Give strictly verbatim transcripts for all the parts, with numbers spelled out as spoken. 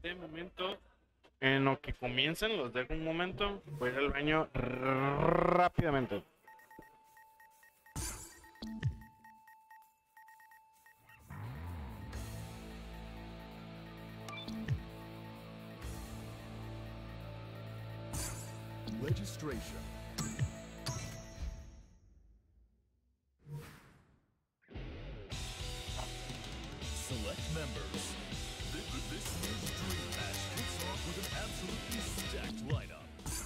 De momento, en lo que comiencen, los dejo un momento. Voy a ir al baño rápidamente. Registration. Select members. This, this year's Dream Match kicks off with an absolutely stacked lineup.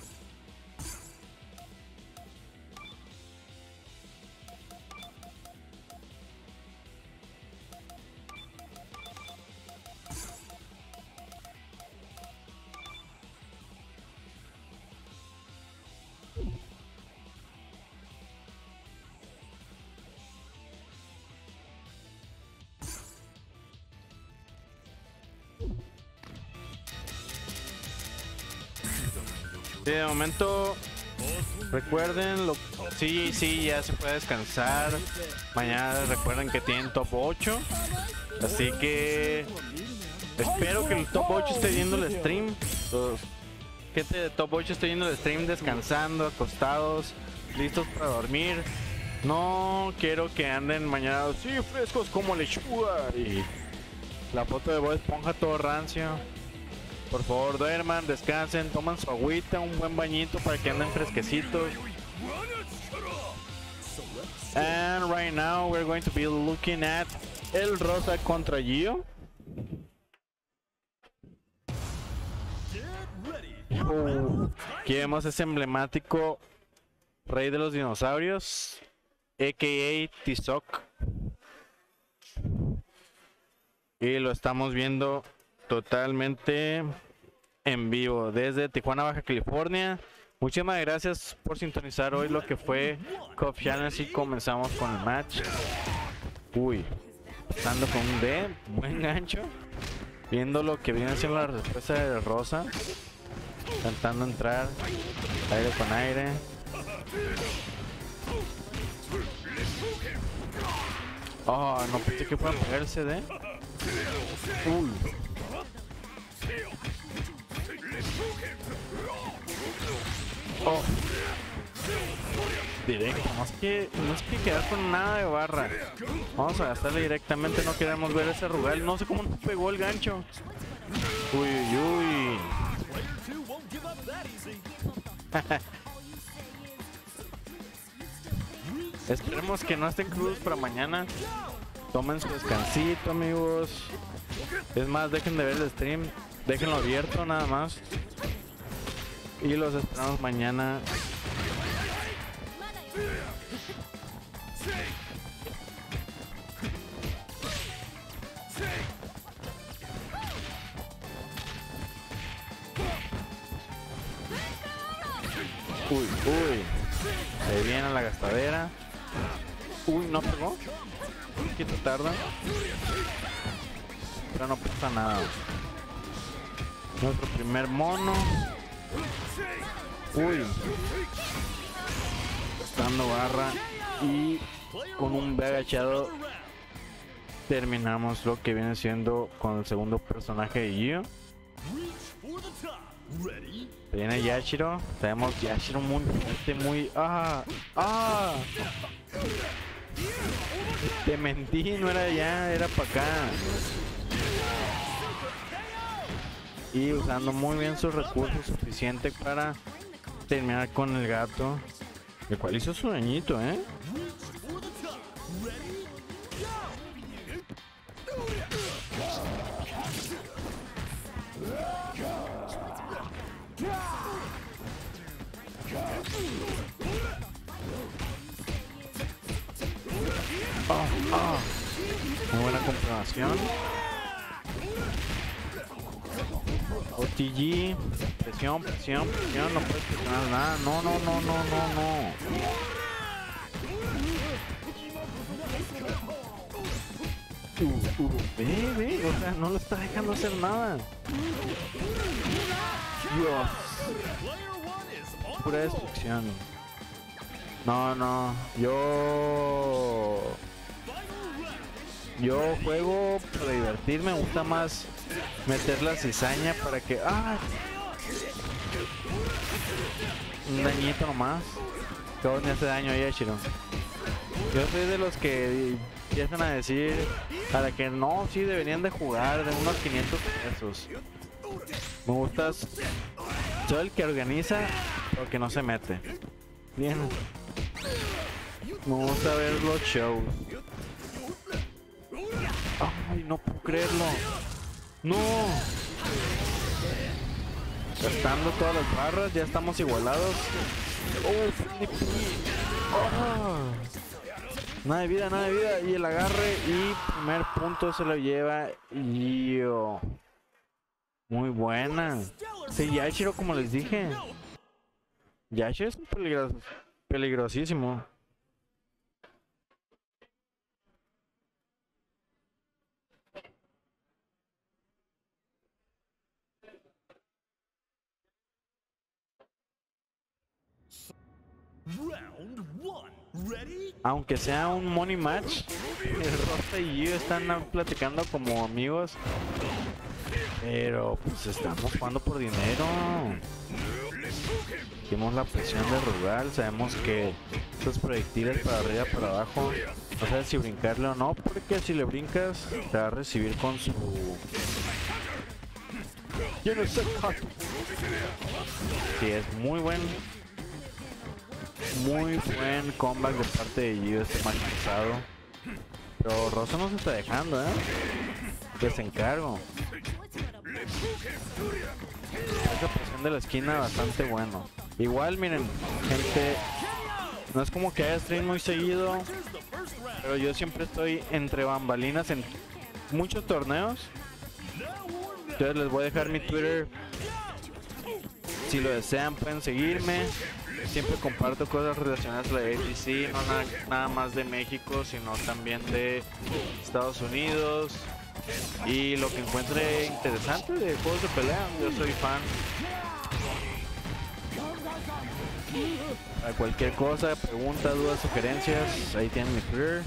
Sí, de momento, recuerden, lo, sí, sí, ya se puede descansar. Mañana recuerden que tienen top ocho. Así que espero que el top ocho esté viendo el stream. Los gente de top ocho esté viendo el stream descansando, acostados, listos para dormir. No quiero que anden mañana así frescos como lechuga y la foto de Bob Esponja todo rancio. Por favor, duerman, descansen, toman su agüita, un buen bañito para que anden fresquecitos. And right now we're going to be looking at el Rosa contra Gio. Uh, aquí vemos ese emblemático rey de los dinosaurios, a k a. Tizoc. Y lo estamos viendo totalmente en vivo desde Tijuana, Baja California. Muchísimas gracias por sintonizar hoy lo que fue Cup Challenge y comenzamos con el match. Uy, estando con un D, buen gancho. Viendo lo que viene siendo la respuesta de Rosa. Intentando entrar aire con aire. Oh, no pensé que fuera a pegar el C D. Uy. Oh. Directo, no es que no es que quedar con nada de barra. Vamos a gastarle directamente, no queremos ver ese Rugal. No sé cómo no pegó el gancho. Uy, uy, uy. Esperemos que no estén crudos para mañana. Tomen su descansito, amigos. Es más, dejen de ver el stream. Déjenlo abierto nada más. Y los esperamos mañana. Uy, uy. Ahí viene la gastadera. Uy, no pegó. Un poquito tarda. Pero no pasa nada. Nuestro primer mono. Uy. Dando barra. Y con un B agachado terminamos lo que viene siendo con el segundo personaje de Gio. Viene Yashiro. Tenemos Yashiro muy fuerte, muy... ¡Ah! ¡Ah! Te mentí, no era allá, era para acá. Y usando muy bien sus recursos suficientes para terminar con el gato, el cual hizo su dañito, ¿eh? Oh, oh. Muy buena comprobación. O T G, presión, presión, presión, no puedes presionar nada. No, no, no, no, no, no. Uh, uh, ve, ve, o sea, no lo está dejando hacer nada. Dios. Pura destrucción. No, no, yo... Yo juego para divertirme, me gusta más meter la cizaña para que... ¡Ah! Un dañito nomás. Que vos ni hace daño ahí, Shiro. Yo soy de los que empiezan a decir para que no, sí deberían de jugar de unos quinientos pesos. Me gustas. Soy el que organiza, pero que no se mete. Bien. Me gusta ver los shows. Ay, no puedo creerlo. No. Gastando todas las barras, ya estamos igualados. Oh, oh. Nada de vida, nada de vida. Y el agarre y primer punto se lo lleva Io. Muy buena. Sí, Yashiro, como les dije. Yashiro es peligros peligrosísimo. Round one. Ready? Aunque sea un money match, Rosa y Io están platicando como amigos. Pero pues estamos jugando por dinero. Tenemos la presión de Rugal, sabemos que estos proyectiles para arriba, para abajo, no sabes si brincarle o no, porque si le brincas te va a recibir con su... Yo no sé. Sí, es muy buen, muy buen comeback de parte de Io, este match pasado. Pero Rosa no se está dejando, eh. Que se encargo. Esa presión de la esquina bastante bueno. Igual, miren, gente, no es como que haya stream muy seguido, pero yo siempre estoy entre bambalinas en muchos torneos. Entonces les voy a dejar mi Twitter. Si lo desean pueden seguirme. Siempre comparto cosas relacionadas a la A D C, no nada, nada más de México, sino también de Estados Unidos. Y lo que encuentre interesante de juegos de pelea, yo soy fan. Para cualquier cosa, preguntas, dudas, sugerencias, ahí tienen mi Twitter.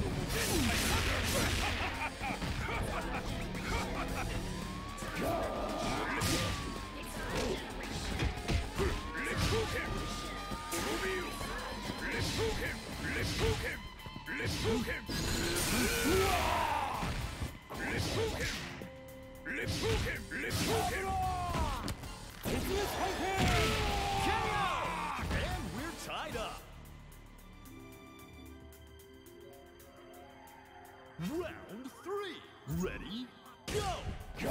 Round three. Ready? Go!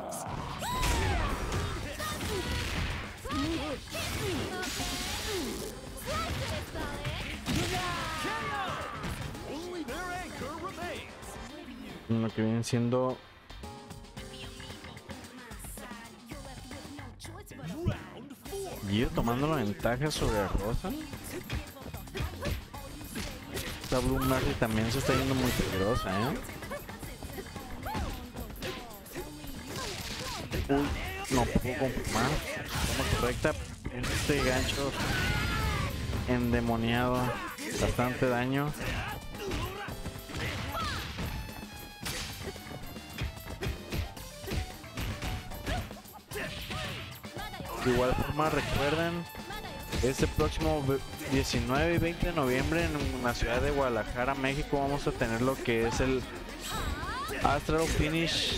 Only their anchor remains. Lo que viene siendo Round four. Io tomando la ventaja sobre Rosa. Esta Blue Mary también se está yendo muy peligrosa, ¿eh? Uy, no puedo confirmar. Como correcta, este gancho endemoniado. Bastante daño. De igual forma, recuerden, este próximo diecinueve y veinte de noviembre en la ciudad de Guadalajara, México, vamos a tener lo que es el Astral Finish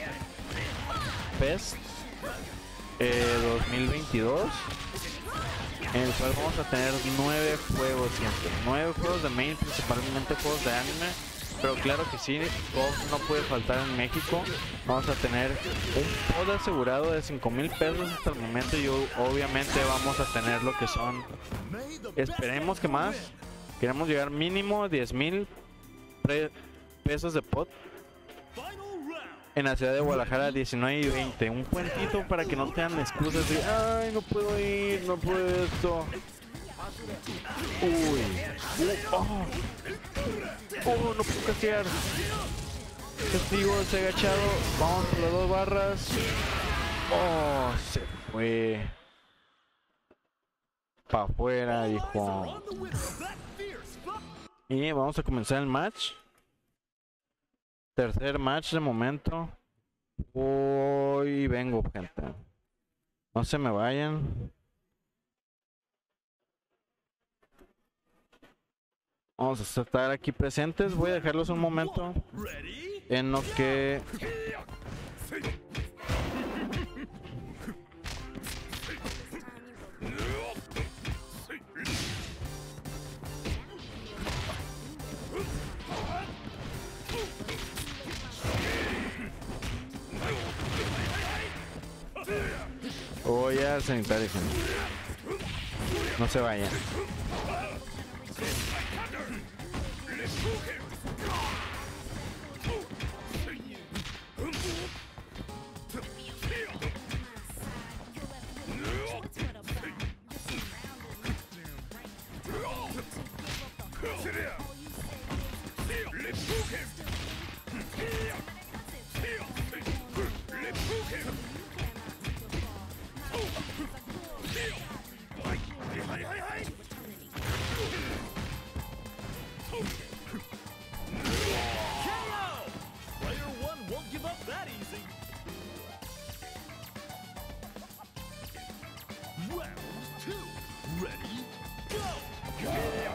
Fest eh, dos mil veintidós, en el cual vamos a tener nueve juegos siempre, nueve juegos de main, principalmente juegos de anime. Pero claro que sí, G O G no puede faltar en México. Vamos a tener un pod asegurado de cinco mil pesos hasta el momento. Y obviamente vamos a tener lo que son, esperemos que más, queremos llegar mínimo diez mil pesos de pod en la ciudad de Guadalajara diecinueve y veinte. Un puentito para que no tengan excusas de ay, no puedo ir, no puedo esto. Uy, uh, oh. Oh, no puedo castear. Castigo, se ha agachado. Vamos por las dos barras. Oh, se fue para afuera, hijo. Y vamos a comenzar el match. Tercer match de momento. Hoy vengo, gente. No se me vayan. Vamos a estar aquí presentes. Voy a dejarlos un momento Ready? en lo que... Voy al sanitario, gente. No se vayan. Player one won't give up that easy. Round two. Ready? Go!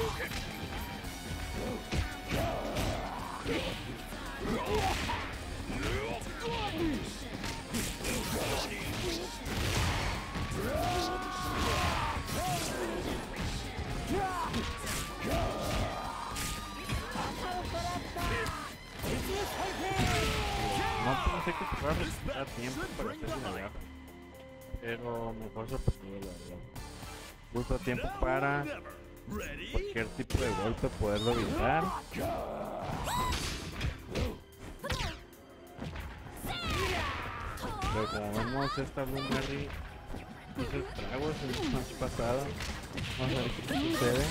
No pensé que se fuera a necesitar tiempo para hacer llegar. Pero mejor sorprendido, la verdad. Justo tiempo para Never. Ready? cualquier tipo de golpe poderlo evitar. Pero como vemos, esta Blueberry hizo estragos en el match pasado. Vamos a ver qué sucede.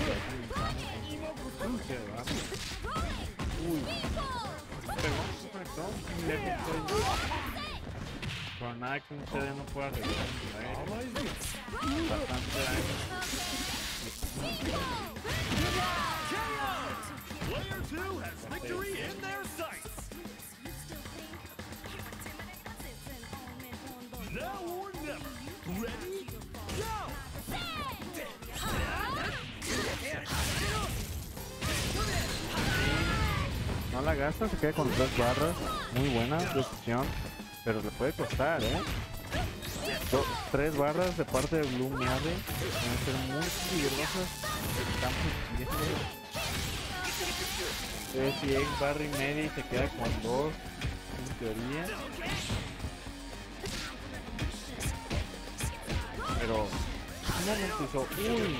Uy, pegó, se conectó. Muy lejos fue. Por nada que un C D no pueda arreglar en el aire. Bastante daño. Player two has victory in their sights. Now or never. Ready? Go! No la gasta, se queda con tres barras. Muy buena decisión. Pero le puede costar, ¿eh? Do, tres barras de parte de Blue Mary. Van a ser muy peligrosas. Estamos viendo. Eh, si X barra y media y se queda con dos, en teoría. Pero un momento hizo. Uy.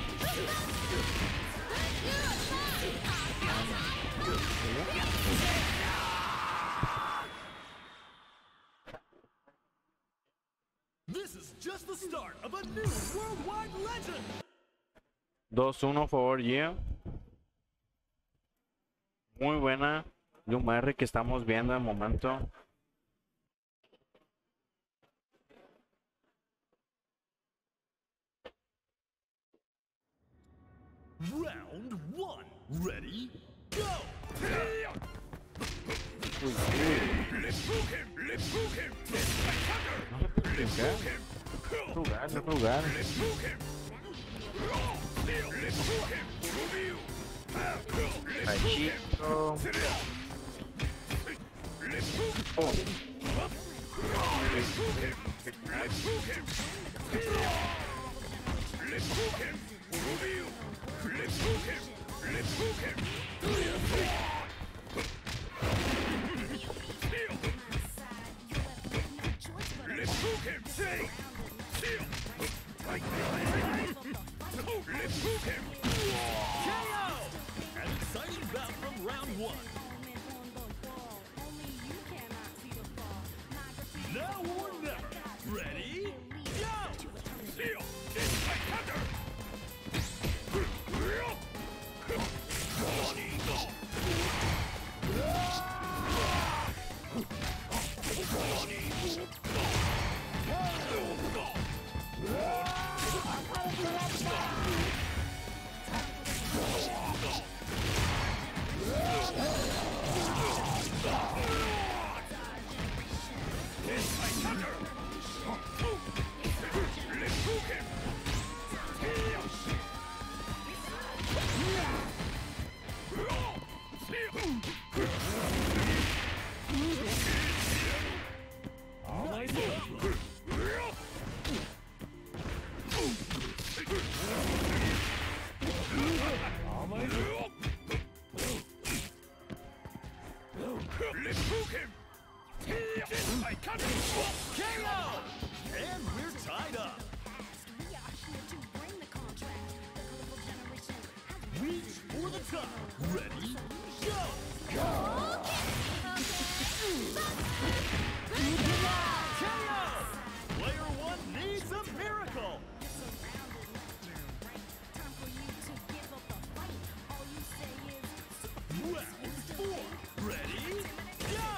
This is just the start of a new worldwide legend. dos uno favor yeah. Muy buena Blue Mary que estamos viendo al momento. Round one. Ready? Go! Uy, uy. No se puede brincar. Es jugar, es jugar. Machito. Oh. An exciting bout from round one. Now or never. Ready? Go! K O! And we're tied up. Reach for the top. Ready? Go! K O! Player one needs a miracle. Round four. Ready? Go!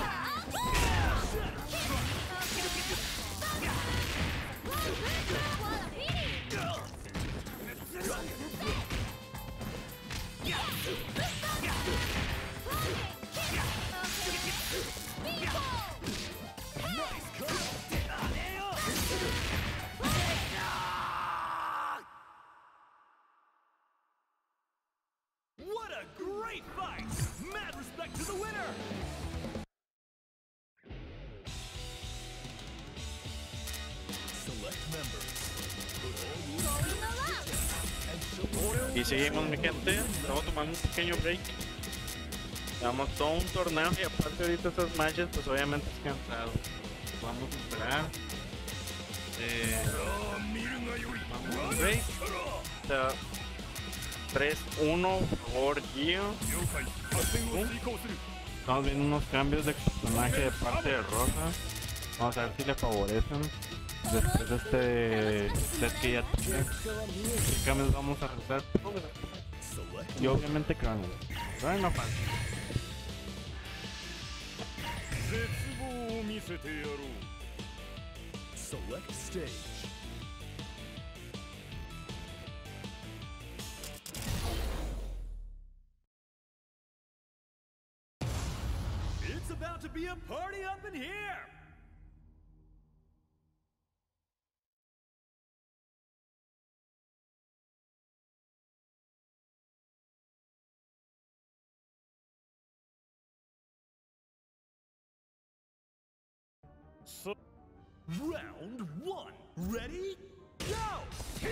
Nice cut! What a great fight! Mad respect to the winner! Select members. Put all rules Y seguimos, mi gente. Estamos tomando un pequeño break. Llevamos todo un torneo y aparte ahorita estas matches, pues obviamente es cansado. Vamos a esperar. Eh, vamos a break. O sea, tres uno, por favor, Gio. Estamos viendo unos cambios de personaje de parte de Rosa. Vamos a ver si le favorecen. Después de este set que ya tiene. ¿Qué cambios vamos a realizar? Y obviamente Crono. Crono no falta. Select stage. It's about to be a party up in here! So, round one. Ready? Go!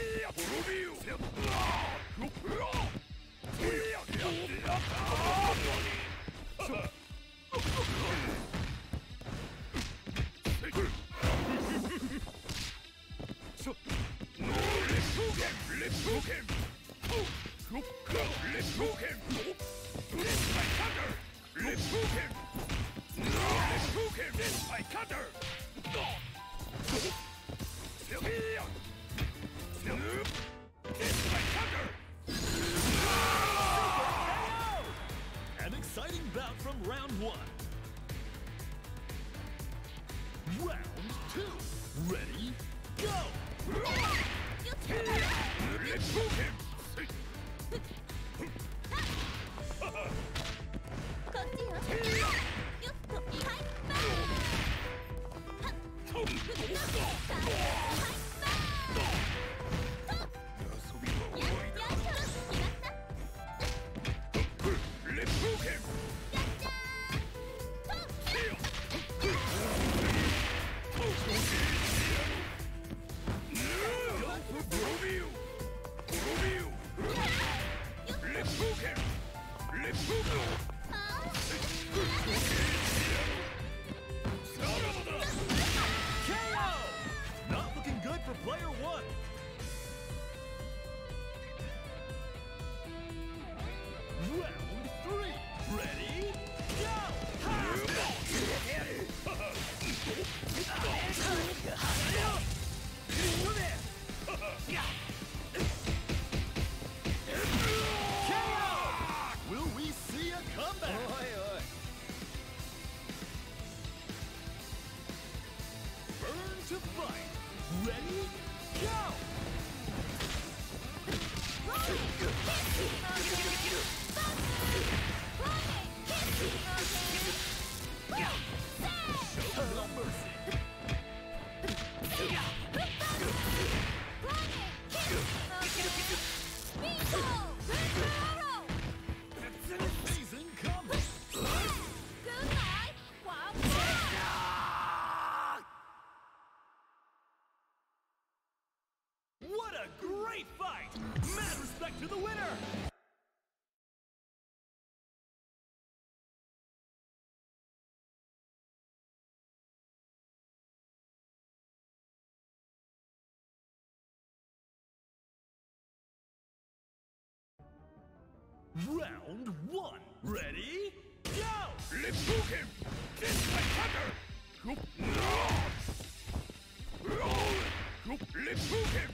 An exciting bout from round one. Round two. Ready? Go! Round one. Ready? Go! Rebuke him! This my counter! Rebuke him!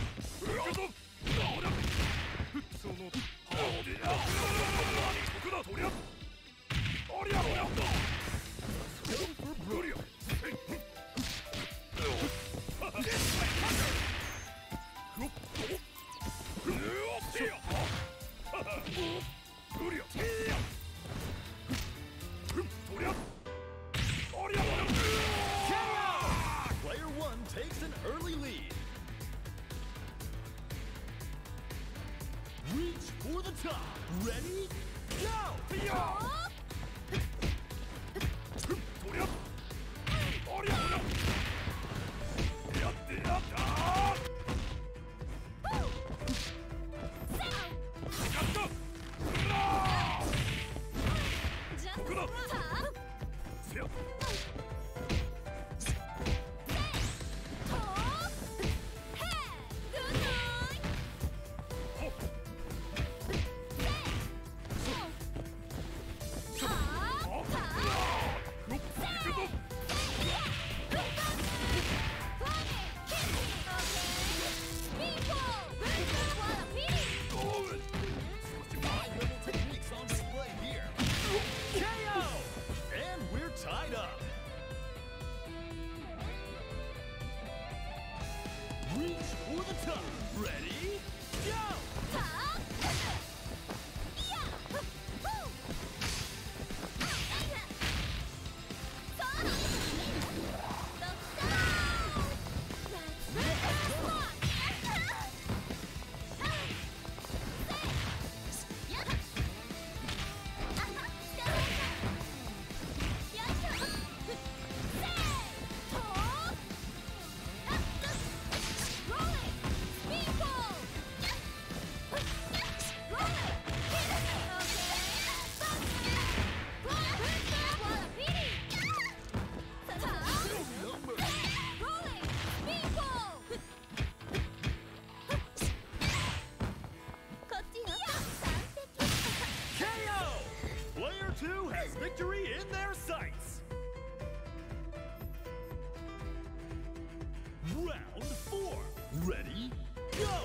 Player one takes an early lead. Reach for the top. Ready? Go! Techniques on display here. K O! And we're tied up. Reach for the top. Ready? Go! K O! Player two has victory in their sights. Round four. Ready? Go!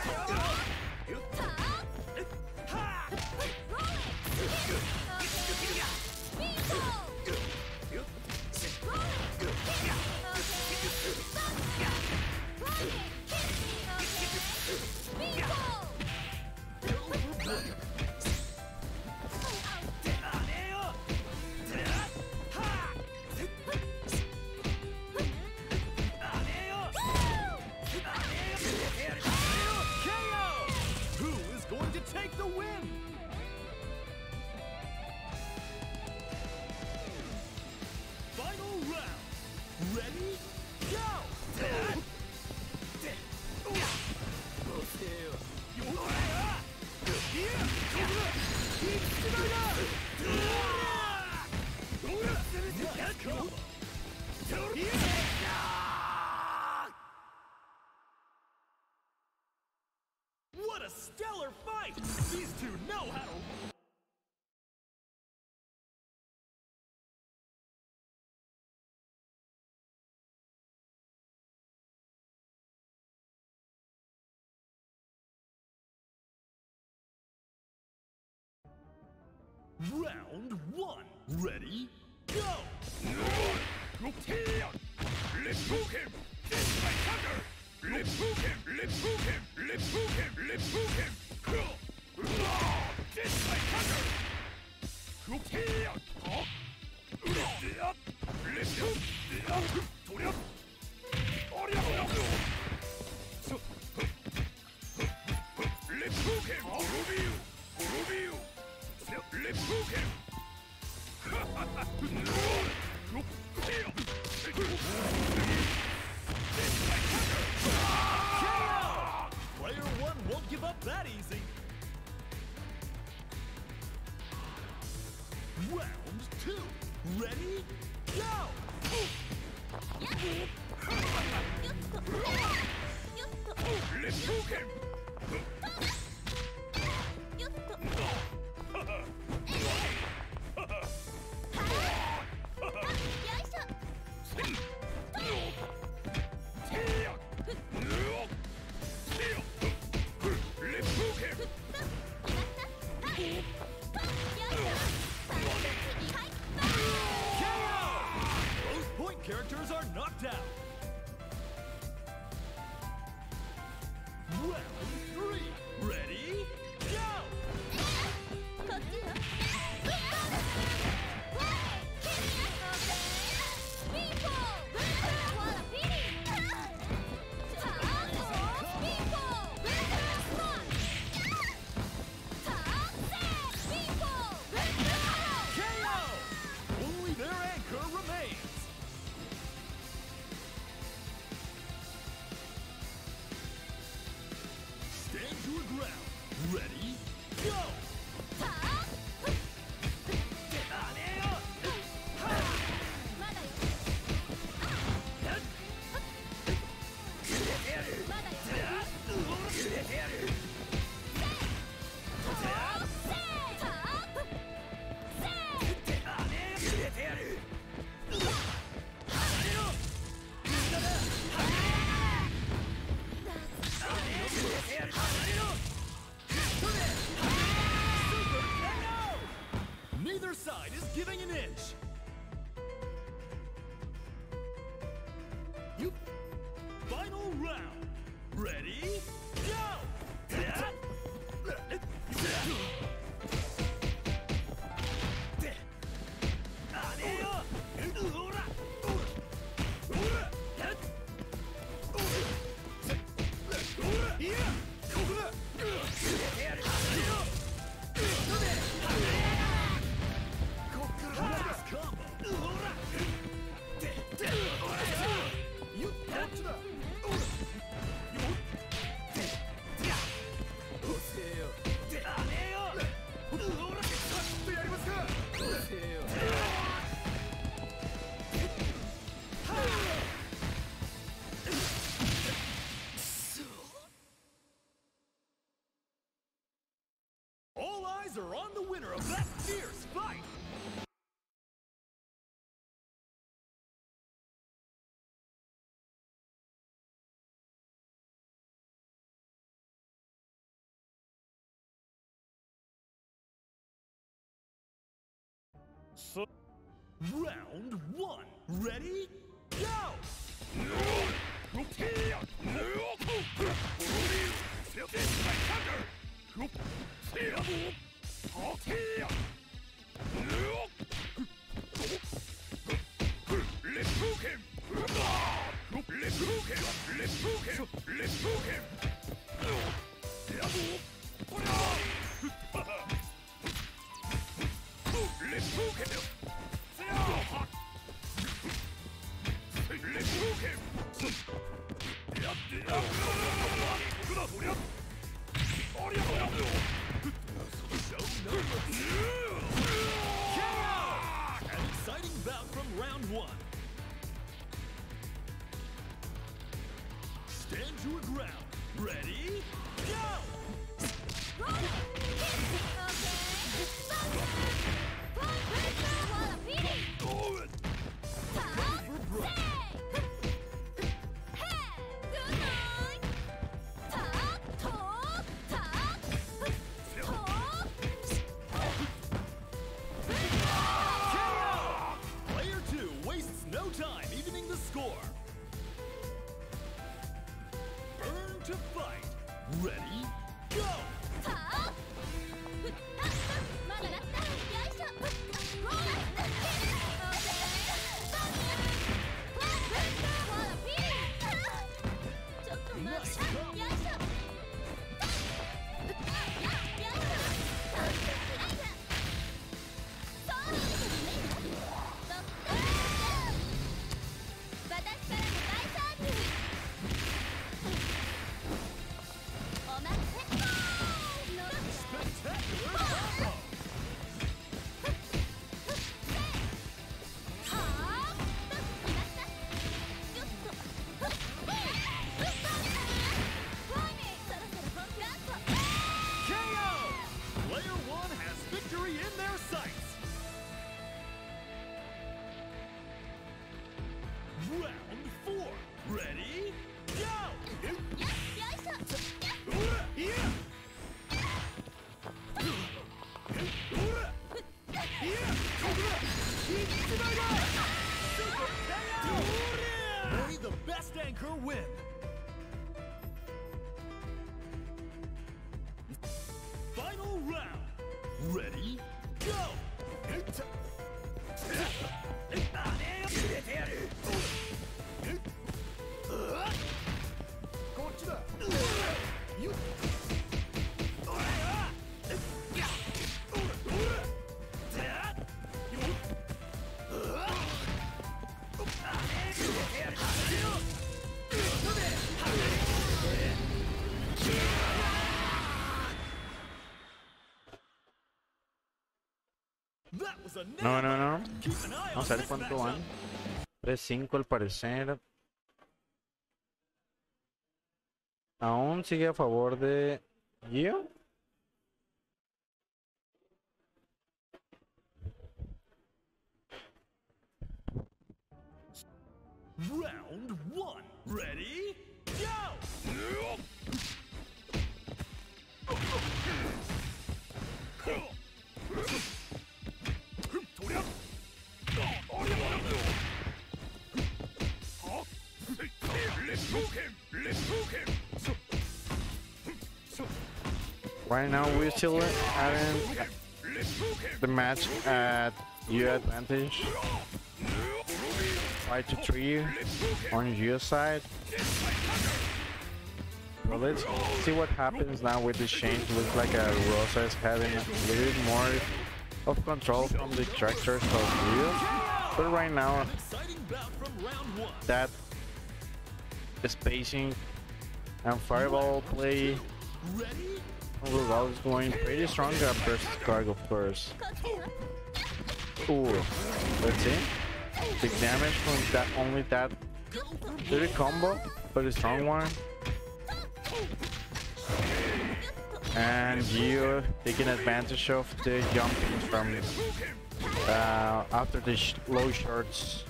Who is going to take the win? Final round. Ready? Go! What a stellar fight! These two know how to... Round one. Ready? Go! Rebuke him! This my counter! Rebuke him! Rebuke him! Rebuke him! Rebuke him! This my counter! Rebuke him! Review! Review! Rebuke him! Player one won't give up that easy. Round two. Ready? Go! Rebuke him! an inch. You. Final round. Ready? Go! All eyes are on the winner of that fierce fight. So, round one. Ready? Go! An exciting bout from round one. Stand your ground. Ready? Go! Player two wastes no time evening the score. Burn to fight. Ready? Go! Nice combo. Spectacular combo. K O! Player one has victory in their sights. Round four. Ready? Go! Super K O! May the best anchor win. Final round. Ready? Go! That was a No, no, no. Keep an eye Vamos on a ver this cuánto matchup. van. tres cinco al parecer. Aún sigue a favor de Gio. Round one. Ready? Go! Right now we're still having the match at U advantage. Five to three on U side. Well, let's see what happens now with this change. Looks like a Rosa is having a little bit more of control from the tractors of Rio. But right now, that spacing and fireball play overall is going pretty strong up versus Karg, of course. Ooh, let's see. Big damage from that, only that little combo, but a strong one. And you taking advantage of the jumping from uh, after the sh low shorts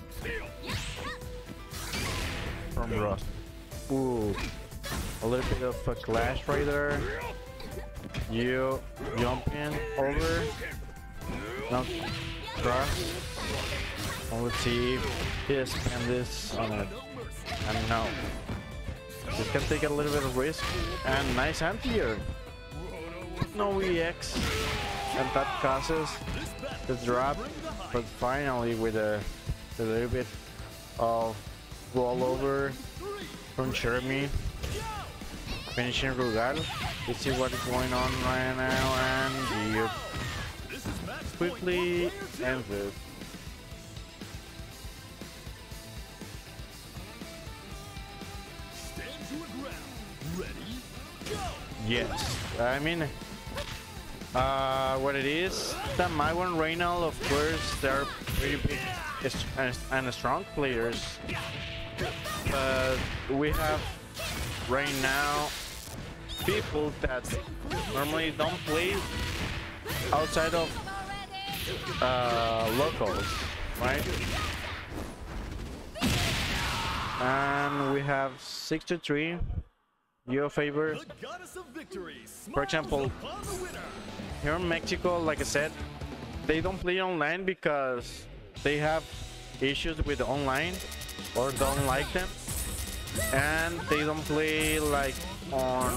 from Ross. Ooh, a little bit of a clash right there. You jumping over, not cross. Well, let's see if he spend this on it. And no. This can take a little bit of risk. And nice anti-air. No E X. And that causes the drop. But finally with a, a little bit of rollover from Jeremy. Finishing Rugal. Let's see what is going on right now. And you quickly ends it. Yes, I mean, uh, what it is, the Maiwan Reynal, of course, they're pretty big and, and strong players, but we have right now people that normally don't play outside of uh, locals, right? And we have six to three. Your favor. For example, here in Mexico, like I said, they don't play online because they have issues with online or don't like them, and they don't play like on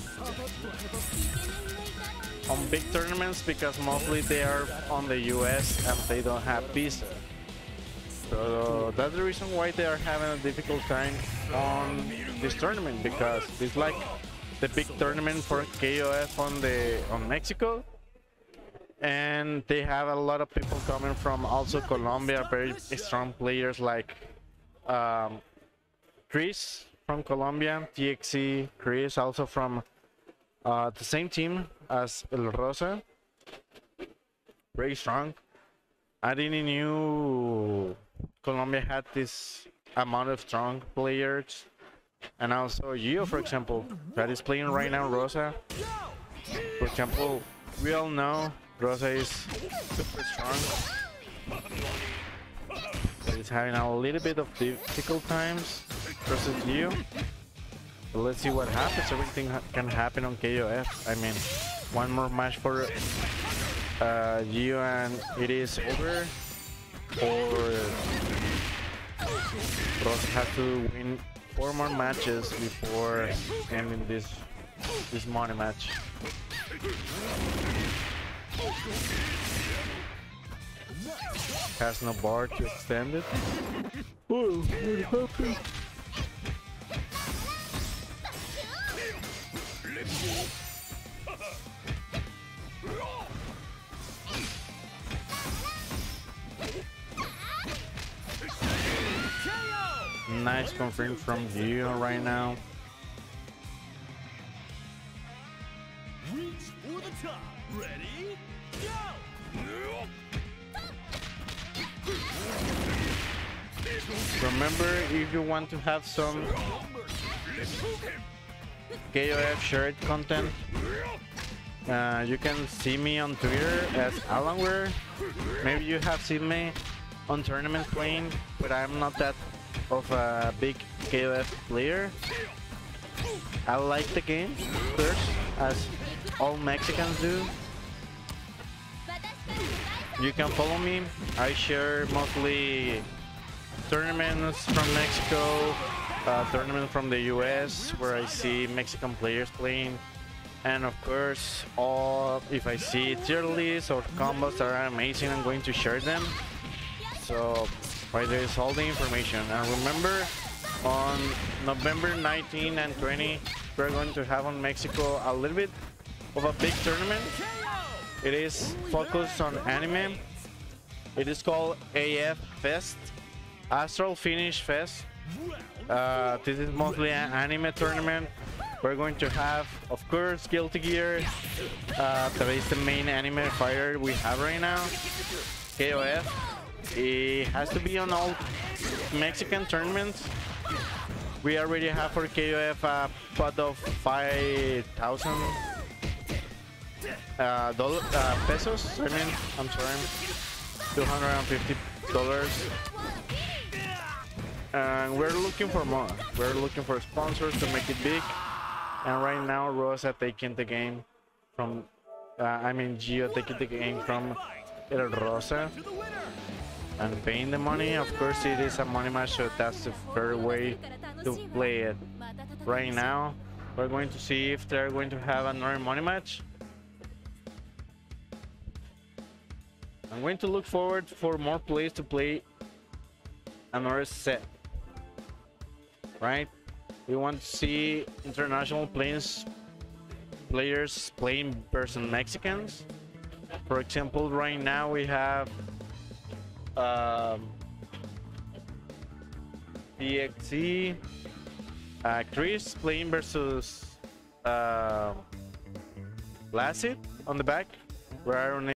on big tournaments because mostly they are on the U S and they don't have visa. So that's the reason why they are having a difficult time on this tournament, because it's like the big tournament for K O F on the on Mexico, and they have a lot of people coming from also Colombia, very strong players like um, Chris from Colombia, T X C, Chris also from uh, the same team as El Rosa, very strong. I didn't knew Colombia had this amount of strong players, and also Gio, for example, that is playing right now Rosa. For example, we all know Rosa is super strong, but he's having a little bit of difficult times versus Gio. But let's see what happens. Everything ha can happen on K O F. I mean, one more match for uh, Gio and it is over. Or Rosa has to win four more matches before ending this this money match. Has no bar to extend it. Oh, what happened? Nice confirm from Gio right now. Reach for the top. Ready? Go! Remember, if you want to have some K O F shared content, uh, you can see me on Twitter as Alanware. Maybe you have seen me on tournaments playing, but I'm not that of a big K O F player. I like the game first, as all Mexicans do. You can follow me. I share mostly tournaments from Mexico, uh, tournament from the U S where I see Mexican players playing. And of course, all if I see tier lists or combos that are amazing, I'm going to share them. So right there is all the information. And remember, on November nineteenth and twentieth, we're going to have on Mexico a little bit of a big tournament. It is focused on anime. It is called A F Fest, Astral Finish Fest. Uh, this is mostly an anime tournament. We're going to have, of course, Guilty Gear. Uh, that is the main anime fighter we have right now. K O F. It has to be on all Mexican tournaments. We already have for K O F a pot of five thousand uh, dollar, uh, pesos. I mean, I'm sorry, two hundred fifty dollars. And we're looking for more. We're looking for sponsors to make it big. And right now, Rosa taking the game from, uh, I mean, Gio taking the game from El Rosa and paying the money. Of course, it is a money match, so that's the fair way to play it. Right now, we're going to see if they're going to have another money match. I'm going to look forward for more plays to play another set. Right? We want to see international players players playing versus Mexicans. For example, right now we have um, D X C, uh, Chris playing versus uh, Lassit on the back. Where